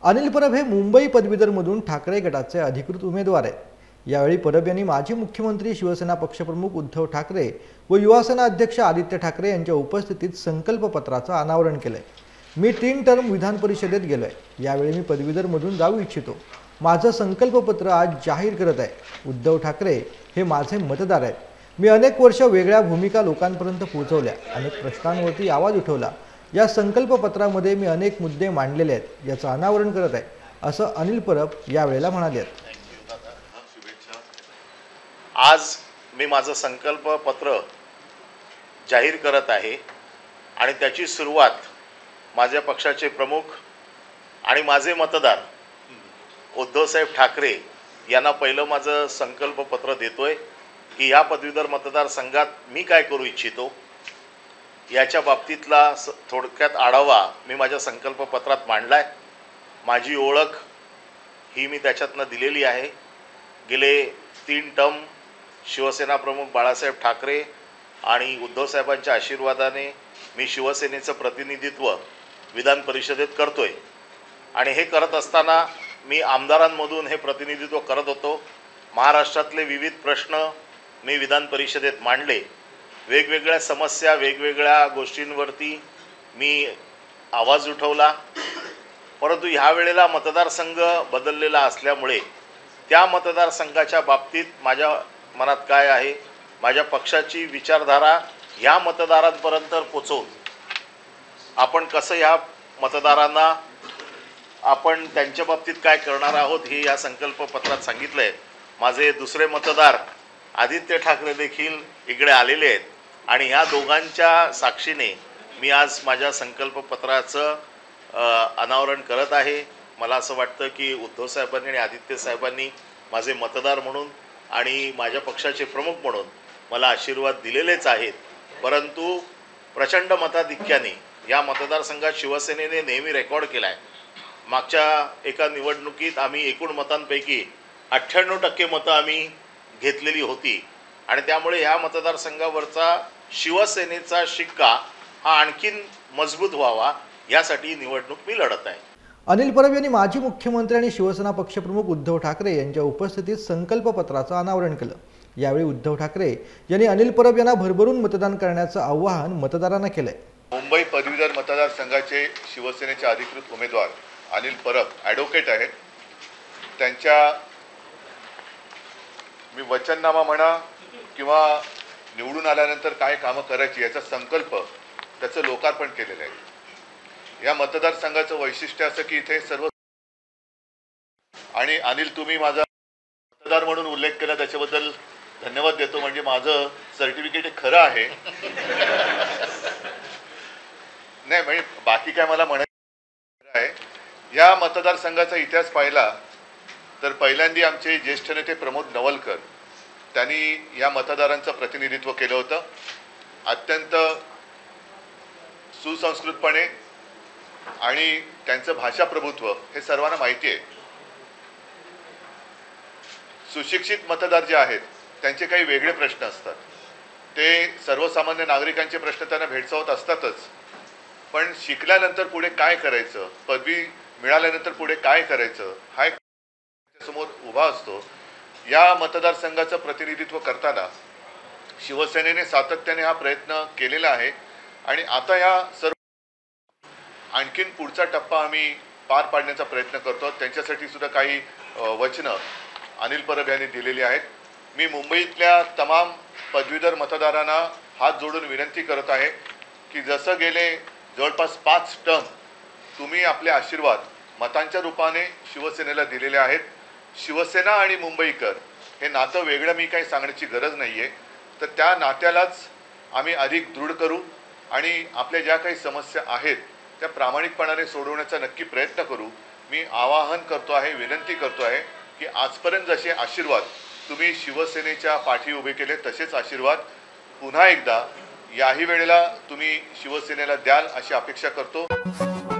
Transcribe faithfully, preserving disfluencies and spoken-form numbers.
अनिल परब हे मुंबई पदवीधरमधून ठाकरे गटाचे अधिकृत उमेदवार आहेत। यावेळी परब यांनी माजी मुख्यमंत्री शिवसेना पक्षप्रमुख उद्धव ठाकरे व युवासेना अध्यक्ष आदित्य ठाकरे यांच्या उपस्थितीत संकल्प पत्राचं अनावरण केलंय। मी तीन टर्म विधान परिषदेत गेलोय। यावेळी मी पदवीधरमधून जाऊ इच्छितो। माझं संकल्प पत्र आज जाहीर करत आहे। उद्धव ठाकरे हे माझे मतदार आहेत। मी अनेक वर्ष वेगळ्या भूमिका लोकांपर्यंत पोहोचवल्या, अनेक प्रश्नांवरती आवाज उठवला। या संकल्प पत्रामध्ये मी अनेक मुद्दे मांडलेले आहेत, याचं अनावरण करत आहे, असं अनिल परब यावेळेला म्हणाले। आज मी माझं संकल्प पत्र जाहीर करत आहे आणि त्याची सुरुवात माझ्या पक्षाचे प्रमुख आणि माझे मतदार उद्धवसाहेब ठाकरे यांना पहिलं माझं संकल्प पत्र देतोय की या पदवीधर मतदारसंघात मी काय करू इच्छितो याच्या बाबतीतला थोडक्यात आढावा मी माझ्या संकल्प पत्रात मांडलाय। माझी ओळख ही मी त्याच्यातनं दिलेली आहे। गेले तीन टर्म शिवसेना प्रमुख बाळासाहेब ठाकरे आणि उद्धव साहेबांच्या आशीर्वादाने मी शिवसेनेचं प्रतिनिधित्व विधान परिषदेत करतोय आणि हे करत असताना मी आमदारांमधून हे प्रतिनिधित्व करत होतो। महाराष्ट्रातले विविध प्रश्न मी विधान परिषदेत मांडले। वेगवेगळ्या समस्या वेगवेगळ्या गोष्टींवरती मी आवाज उठवला, परंतु ह्या वेळेला मतदारसंघ बदललेला असल्यामुळे त्या मतदारसंघाच्या बाबतीत माझ्या मनात काय आहे, माझ्या पक्षाची विचारधारा ह्या मतदारांपर्यंत पोहोचवून आपण कसं ह्या मतदारांना आपण त्यांच्या बाबतीत काय करणार आहोत हे या संकल्प पत्रात सांगितलंय। माझे दुसरे मतदार आदित्य ठाकरे देखील इकडे आलेले आहेत आणि ह्या दोघांच्या साक्षीने मी आज माझ्या संकल्प पत्राचं अनावरण करत आहे। मला असं वाटतं की उद्धव साहेबांनी आणि आदित्य साहेबांनी माझे मतदार म्हणून आणि माझ्या पक्षाचे प्रमुख म्हणून मला आशीर्वाद दिलेलेच आहेत, परंतु प्रचंड मताधिक्याने या मतदारसंघात शिवसेनेने नेहमी रेकॉर्ड केला आहे। मागच्या एका निवडणुकीत आम्ही एकूण मतांपैकी अठ्ठ्याण्णव टक्के मतं आम्ही घेतलेली होती आणि त्यामुळे ह्या मतदारसंघावरचा शिवसेनेचा शिक्का हा आणखीन मजबूत व्हावा यासाठी निवडणूक मी लढत आहे। अनिल परब यांनी माजी मुख्यमंत्री आणि शिवसेना पक्षप्रमुख उद्धव ठाकरे यांच्या उपस्थितीत संकल्प पत्राचं अनावरण केलं। यावेळी उद्धव ठाकरे यांनी अनिल परब यांना भरभरून मतदान करण्याचं आवाहन मतदारांना केलंय। मुंबई पदवीधर मतदारसंघाचे शिवसेनेचे अधिकृत उमेदवार अनिल परब ॲडव्होकेट आहेत। त्यांच्या मी वचननामा म्हणा किंवा निवडून आल्यानंतर काय कामं करायची याचा संकल्प त्याचं लोकार्पण केलेलं आहे। या मतदारसंघाचं वैशिष्ट्य असं की इथे सर्व आणि अनिल तुम्ही माझा मतदार म्हणून उल्लेख केला त्याच्याबद्दल धन्यवाद देतो, म्हणजे माझं सर्टिफिकेट हे खरं आहे। नाही म्हणजे बाकी काय मला म्हणायचं आहे, या मतदारसंघाचा इतिहास पाहिला तर पहिल्यांदा आमचे ज्येष्ठ नेते प्रमोद नवलकर त्यांनी या मतदारांचं प्रतिनिधित्व केलं होतं। अत्यंत सुसंस्कृतपणे आणि त्यांचं भाषा प्रभुत्व हे सर्वांना माहिती आहे। सुशिक्षित मतदार जे आहेत त्यांचे काही वेगळे प्रश्न असतात, ते सर्वसामान्य नागरिकांचे प्रश्न त्यांना भेडसावत असतातच, पण शिकल्यानंतर पुढे काय करायचं, पदवी मिळाल्यानंतर पुढे काय करायचं हा एक समोर उभा असतो। या मतदारसंघाचं प्रतिनिधित्व करताना शिवसेनेने सातत्याने हा प्रयत्न केलेला आहे आणि आता या सर्व आणखीन पुढचा टप्पा आम्ही पार पाडण्याचा प्रयत्न करतो। त्यांच्यासाठी सुद्धा काही वचनं अनिल परब यांनी दिलेली आहेत। मी मुंबईतल्या तमाम पदवीधर मतदारांना हात जोडून विनंती करत आहे की जसं गेले जवळपास पाच टर्म तुम्ही आपले आशीर्वाद मतांच्या रूपाने शिवसेनेला दिलेले आहेत। शिवसेना आणि मुंबईकर हे नातं वेगळं मी काही सांगण्याची गरज नाही आहे, तर त्या नात्यालाच आम्ही अधिक दृढ करू आणि आपल्या ज्या काही समस्या आहेत त्या प्रामाणिकपणाने सोडवण्याचा नक्की प्रयत्न करू। मी आवाहन करतो आहे, विनंती करतो आहे की आजपर्यंत जसे आशीर्वाद तुम्ही शिवसेनेच्या पाठी उभे केले तसेच आशीर्वाद पुन्हा एकदा याही वेळेला तुम्ही शिवसेनेला द्याल अशी अपेक्षा करतो।